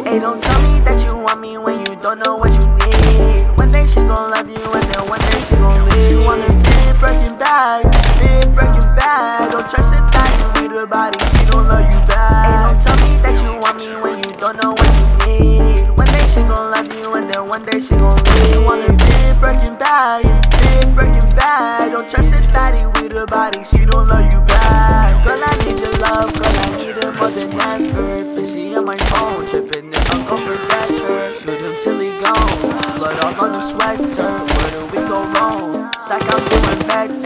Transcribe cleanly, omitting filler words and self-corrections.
Hey, don't tell me that you want me when you don't know what you need. One day she gon' love you and then one day she gon' leave. She wanna be Breaking Bad, be Breaking Bad. Don't trust it that you with her body, she don't love you back. Hey, don't tell me that you want me when you don't know what you need. One day she gon' love you and then one day she gon' leave. She wanna be Breaking Bad, be Breaking Bad. Don't trust it that he with her body, she don't love you back. Girl, I need your love, girl, I need it more than ever. But she on my phone, trippin' if I'm gon' forget her. Shoot him till he gone, blood all on the sweater. Where do we go wrong? It's like I'm doing better.